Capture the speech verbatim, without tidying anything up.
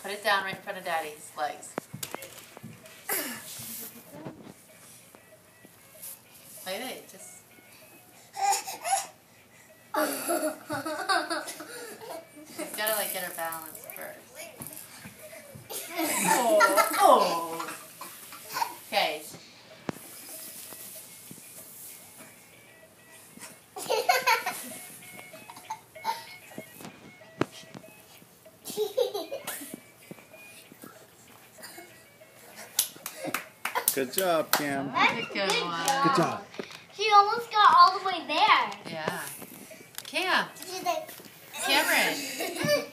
Put it down right in front of Daddy's legs. Wait, wait, just... She's gotta like get her balance first. Oh, oh. Okay. Good job, Cam. That's a good one. Good job. She almost got all the way there. Yeah. Cam. Cameron.